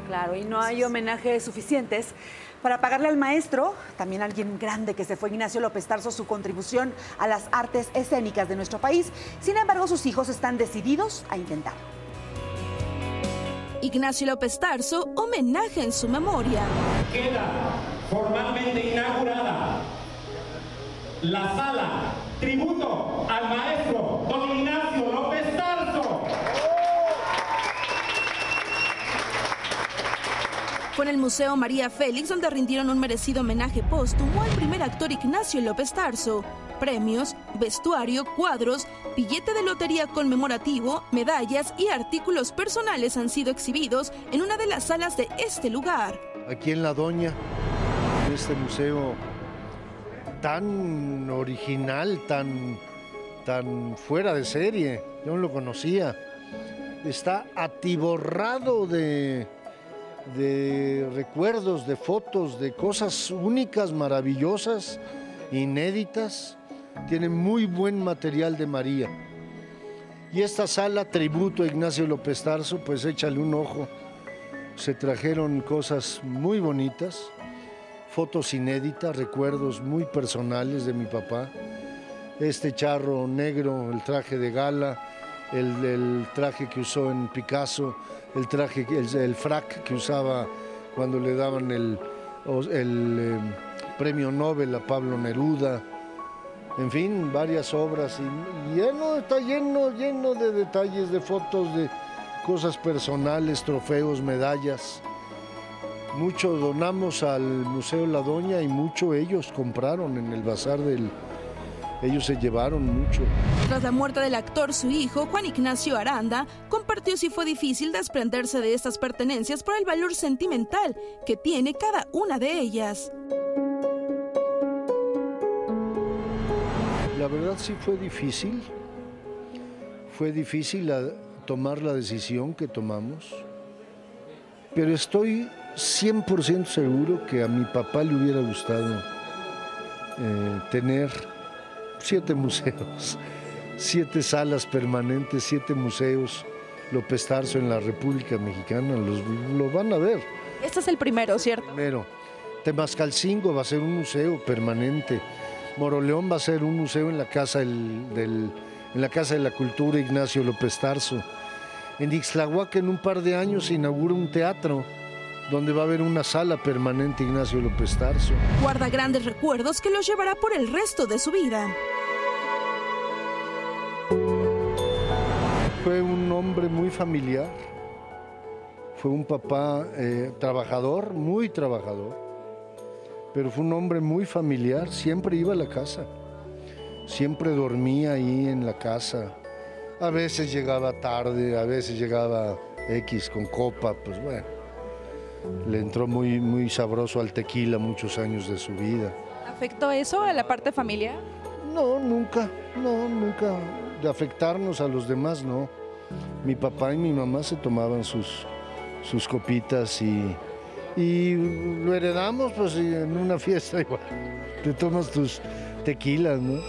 Claro, y no hay homenajes suficientes para pagarle al maestro, también alguien grande que se fue, Ignacio López Tarso, su contribución a las artes escénicas de nuestro país. Sin embargo, sus hijos están decididos a intentarlo. Ignacio López Tarso, homenaje en su memoria. Queda formalmente inaugurada la sala tributo al maestro don Ignacio López Tarso. Fue en el Museo María Félix donde rindieron un merecido homenaje póstumo al primer actor Ignacio López Tarso. Premios, vestuario, cuadros, billete de lotería conmemorativo, medallas y artículos personales han sido exhibidos en una de las salas de este lugar. Aquí en La Doña, en este museo tan original, tan fuera de serie, yo no lo conocía. Está atiborrado de recuerdos, de fotos, de cosas únicas, maravillosas, inéditas. Tiene muy buen material de María. Y esta sala tributo a Ignacio López Tarso, pues échale un ojo. Se trajeron cosas muy bonitas, fotos inéditas, recuerdos muy personales de mi papá. Este charro negro, el traje de gala, el traje que usó en Picasso, el frac que usaba cuando le daban el premio Nobel a Pablo Neruda. En fin, varias obras y está lleno de detalles, de fotos, de cosas personales, trofeos, medallas. Mucho donamos al Museo La Doña y mucho ellos compraron en el bazar ellos se llevaron mucho. Tras la muerte del actor, su hijo, Juan Ignacio Aranda, compartió si fue difícil desprenderse de estas pertenencias por el valor sentimental que tiene cada una de ellas. La verdad sí fue difícil. Fue difícil tomar la decisión que tomamos, pero estoy 100% seguro que a mi papá le hubiera gustado tener 7 museos, 7 salas permanentes, 7 museos López Tarso en la República Mexicana, lo van a ver. Este es el primero, ¿cierto? Primero. Temascalcingo va a ser un museo permanente. Moroleón va a ser un museo en la Casa en la Casa de la Cultura Ignacio López Tarso. En Ixtlahuaca en un par de años se inaugura un teatro donde va a haber una sala permanente Ignacio López Tarso. Guarda grandes recuerdos que los llevará por el resto de su vida. Fue un hombre muy familiar, fue un papá trabajador, muy trabajador, pero fue un hombre muy familiar, siempre iba a la casa, siempre dormía ahí en la casa. A veces llegaba tarde, a veces llegaba X con copa, pues bueno. Le entró muy sabroso al tequila muchos años de su vida. ¿Afectó eso a la parte familiar? No, nunca. De afectarnos a los demás, no. Mi papá y mi mamá se tomaban sus copitas y lo heredamos pues en una fiesta igual. Te tomas tus tequilas, ¿no?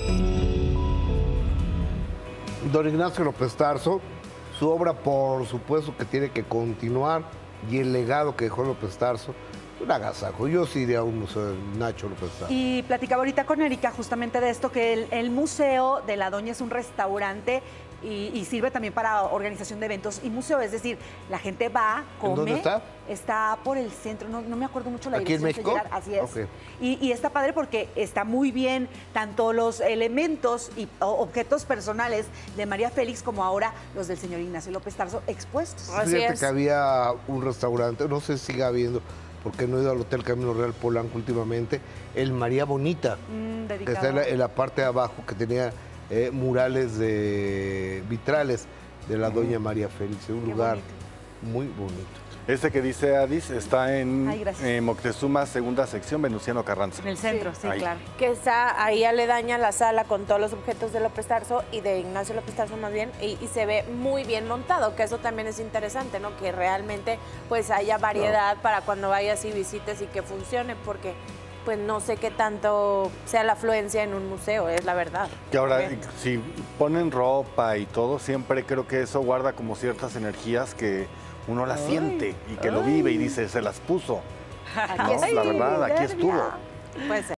Don Ignacio López Tarso, su obra por supuesto que tiene que continuar y el legado que dejó López Tarso, un agasajo. Yo sí iría a un museo de Nacho López Tarso. Y platicaba ahorita con Erika justamente de esto, que el Museo de La Doña es un restaurante y sirve también para organización de eventos y museo, es decir, la gente va, come. ¿En dónde está? Está por el centro, no me acuerdo mucho la ¿Aquí en dirección. México? Así es. Okay. Y está padre porque está muy bien tanto los elementos y objetos personales de María Félix como ahora los del señor Ignacio López Tarso expuestos. Fíjate que había un restaurante, no sé si sigue habiendo, porque no he ido al Hotel Camino Real Polanco últimamente, el María Bonita, que está en la parte de abajo, que tenía murales vitrales de la Doña María Félix, un lugar muy bonito. Este que dice Adis está en Moctezuma, segunda sección, Venustiano Carranza. En el centro, sí, claro. Que está ahí aledaña la sala con todos los objetos de López Tarso y de Ignacio López Tarso más bien, y se ve muy bien montado, que eso también es interesante, ¿no? Que realmente pues haya variedad para cuando vayas y visites y que funcione, porque pues no sé qué tanto sea la afluencia en un museo, es la verdad. Que ahora, si ponen ropa y todo, siempre creo que eso guarda como ciertas energías que uno la siente y que lo vive y dice, se las puso. Aquí No, la verdad, aquí estuvo. Puede ser.